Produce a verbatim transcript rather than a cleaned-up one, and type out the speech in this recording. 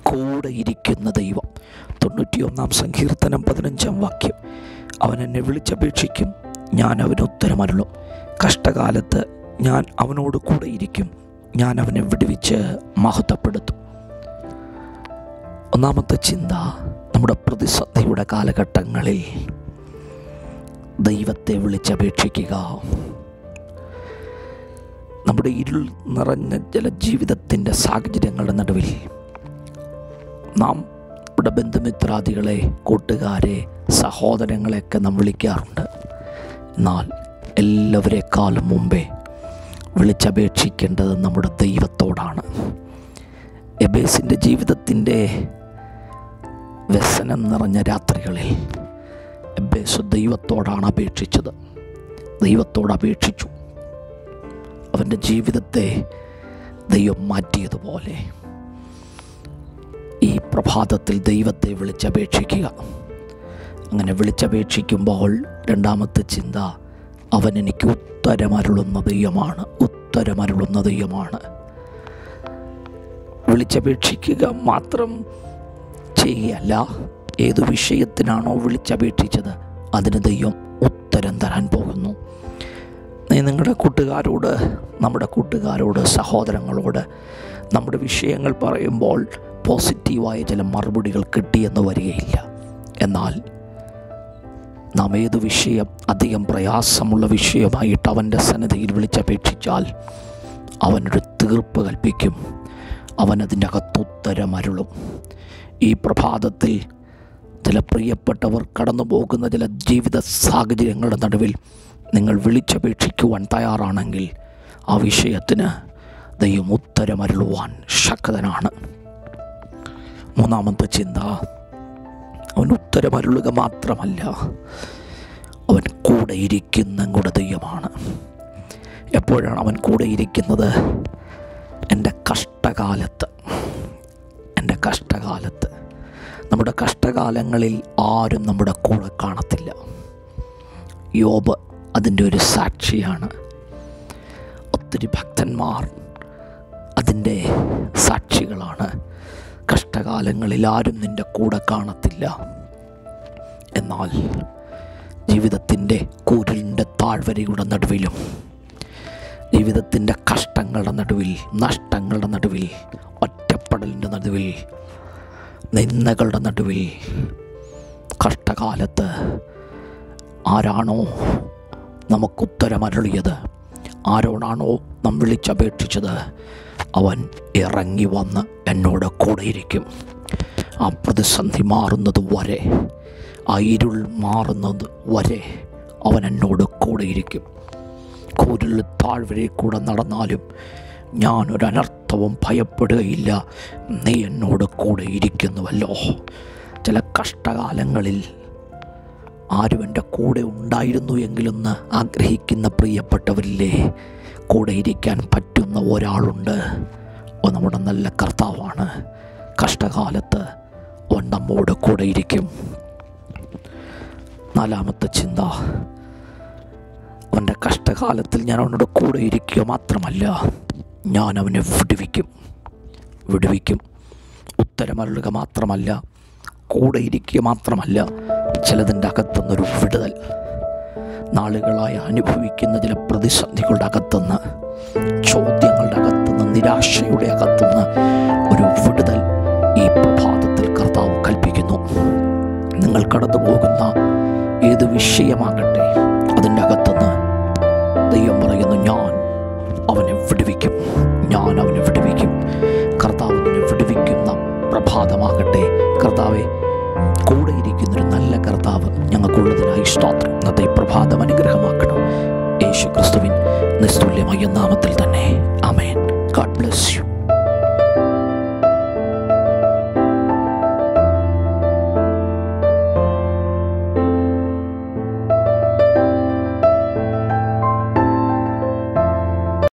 കൂടെ ഇരിക്കുന്ന ദൈവം. തൊണ്ണൂറ്റിയൊന്നാം സങ്കീർത്തനം പതിനഞ്ചാം വാക്യം, അവൻ എന്നെ വിളിച്ചപേക്ഷിക്കും, ഞാൻ അവന് ഉത്തരമരുളും. കഷ്ടകാലത്ത് ഞാൻ അവനോട് കൂടെ ഇരിക്കും, ഞാൻ അവനെ വിടുവിച്ച് മഹത്വപ്പെടുത്തും. ഒന്നാമത്തെ ചിന്ത, നമ്മുടെ പ്രതിസന്ധിയുടെ കാലഘട്ടങ്ങളിൽ ദൈവത്തെ വിളിച്ചപേക്ഷിക്കുക. നമ്മുടെ ഇരുൾ നിറഞ്ഞ ചില ജീവിതത്തിൻ്റെ സാഹചര്യങ്ങളുടെ നടുവിൽ നാം നമ്മുടെ ബന്ധുമിത്രാദികളെ, കൂട്ടുകാരെ, സഹോദരങ്ങളെയൊക്കെ നാം വിളിക്കാറുണ്ട്. എന്നാൽ എല്ലാവരെക്കാളും മുമ്പേ വിളിച്ചപേക്ഷിക്കേണ്ടത് നമ്മുടെ ദൈവത്തോടാണ്. എബേസിൻ്റെ ജീവിതത്തിൻ്റെ വ്യസനം നിറഞ്ഞ രാത്രികളിൽ എബേസ് ദൈവത്തോടാണ് അപേക്ഷിച്ചത്. ദൈവത്തോട് അപേക്ഷിച്ചു. അവൻ്റെ ജീവിതത്തെ ദൈവം മാറ്റിയതുപോലെ ഈ പ്രഭാതത്തിൽ ദൈവത്തെ വിളിച്ചപേക്ഷിക്കുക. അങ്ങനെ വിളിച്ചപേക്ഷിക്കുമ്പോൾ രണ്ടാമത്തെ ചിന്ത, അവൻ എനിക്ക് ഉത്തരമരുളുന്ന ദൈവമാണ്. ഉത്തരമരുളുന്ന ദൈവമാണ്. വിളിച്ചപേക്ഷിക്കുക മാത്രം ചെയ്യുകയല്ല, ഏതു വിഷയത്തിനാണോ വിളിച്ചപേക്ഷിച്ചത് അതിന് ദൈവം ഉത്തരം തരാൻ പോകുന്നു. നിങ്ങളുടെ കൂട്ടുകാരോട്, നമ്മുടെ കൂട്ടുകാരോട്, സഹോദരങ്ങളോട് നമ്മുടെ വിഷയങ്ങൾ പറയുമ്പോൾ പോസിറ്റീവായ ചില മറുപടികൾ കിട്ടിയെന്ന് വരികയില്ല. എന്നാൽ നാം ഏതു വിഷയം അധികം പ്രയാസമുള്ള വിഷയമായിട്ട് അവൻ്റെ സന്നിധിയിൽ വിളിച്ചപേക്ഷിച്ചാൽ അവനൊരു തീർപ്പ് കൽപ്പിക്കും. അവൻ അതിൻ്റെ അകത്ത് ഉത്തരമരുളും. ഈ പ്രഭാതത്തിൽ ചില പ്രിയപ്പെട്ടവർ കടന്നു പോകുന്ന ചില ജീവിത സാഹചര്യങ്ങളുടെ നടുവിൽ നിങ്ങൾ വിളിച്ചപേക്ഷിക്കുവാൻ തയ്യാറാണെങ്കിൽ ആ വിഷയത്തിന് ദൈവം ഉത്തരമരുളുവാൻ ശക്തനാണ്. മൂന്നാമത്തെ ചിന്ത, അവൻ ഉത്തരമരുളുക മാത്രമല്ല, അവൻ കൂടെ ഇരിക്കുന്ന കൂടെ ദൈവമാണ്. എപ്പോഴാണ് അവൻ കൂടെ ഇരിക്കുന്നത്? എൻ്റെ കഷ്ടകാലത്ത്. എൻ്റെ കഷ്ടകാലത്ത് നമ്മുടെ കഷ്ടകാലങ്ങളിൽ ആരും നമ്മുടെ കൂടെ കാണത്തില്ല. യോബ് അതിൻ്റെ ഒരു സാക്ഷിയാണ്. ഒത്തിരി ഭക്തന്മാർ അതിൻ്റെ സാക്ഷികളാണ്. കഷ്ടകാലങ്ങളിൽ ആരും നിൻ്റെ കൂടെ കാണത്തില്ല. എന്നാൽ ജീവിതത്തിൻ്റെ കൂരിലിൻ്റെ താഴ്വരയുടെ നടുവിലും, ജീവിതത്തിൻ്റെ കഷ്ടങ്ങളുടെ നടുവിൽ, നഷ്ടങ്ങളുടെ നടുവിൽ, ഒറ്റപ്പെടലിൻ്റെ നടുവിൽ, നിന്ദകളുടെ നടുവിൽ, കഷ്ടകാലത്ത് ആരാണോ നമുക്കുത്തരമരുളിയത്, ആരോടാണോ നാം വിളിച്ചപേക്ഷിച്ചത്, അവൻ ഇറങ്ങി വന്ന് എന്നോട് കൂടെയിരിക്കും. ആ പ്രതിസന്ധി മാറുന്നത് വരെ, ആ ഇരുൾ മാറുന്നത് വരെ അവൻ എന്നോട് കൂടെയിരിക്കും. കൂരിൽ താഴ്വരയിൽ കൂടെ നടന്നാലും ഞാനൊരനർത്ഥവും ഭയപ്പെടുകയില്ല, നീ എന്നോട് കൂടെ ഇരിക്കുന്നുവല്ലോ. ചില കഷ്ടകാലങ്ങളിൽ ആരും എൻ്റെ കൂടെ ഉണ്ടായിരുന്നു എങ്കിലെന്ന് ആഗ്രഹിക്കുന്ന പ്രിയപ്പെട്ടവരില്ലേ, കൂടെ ഇരിക്കാൻ പറ്റുന്ന ഒരാളുണ്ട്. ഓ, നമ്മുടെ നല്ല കർത്താവാണ്. കഷ്ടകാലത്ത് അവൻ നമ്മോട് കൂടെ ഇരിക്കും. നാലാമത്തെ ചിന്ത, അവൻ്റെ കഷ്ടകാലത്തിൽ ഞാൻ അവനോട് കൂടെ ഇരിക്കുക മാത്രമല്ല, ഞാൻ അവനെ വിടുവിക്കും. വിടുവിക്കും ഉത്തരമരുളുക മാത്രമല്ല, കൂടെ ഇരിക്കുക മാത്രമല്ല, ചിലതിൻ്റെ അകത്തുനിന്നൊരു വിടുതൽ. നാളുകളായി അനുഭവിക്കുന്ന ചില പ്രതിസന്ധികളുടെ അകത്തുനിന്ന്, ചോദ്യങ്ങളുടെ അകത്തുനിന്ന്, നിരാശയുടെ അകത്തുനിന്ന് ഒരു വിടുതൽ ഈ പ്രഭാതത്തിൽ കർത്താവ് കൽപ്പിക്കുന്നു. നിങ്ങൾ കടന്നു പോകുന്ന ഏത് വിഷയമാകട്ടെ, അതിൻ്റെ അകത്തുനിന്ന് ദൈവം പറയുന്നു, ഞാൻ അവനെ വിടുവിക്കും, ഞാൻ അവനെ വിടുവിക്കും. കർത്താവ് നിന്നെ വിടുവിക്കുന്ന പ്രഭാതമാകട്ടെ. കർത്താവെ, കൂടെ ഇരിക്കുന്നൊരു നല്ല കർത്താവ് ഞങ്ങൾക്കുള്ളതിനായി സ്തോത്രം. ഇന്നത്തെ പ്രഭാതം അനുഗ്രഹമാക്കണം. യേശു ക്രിസ്തുവിൻ നിസ്തുല്യമായ നാമത്തിൽ തന്നെ. ആമേൻ. God bless U.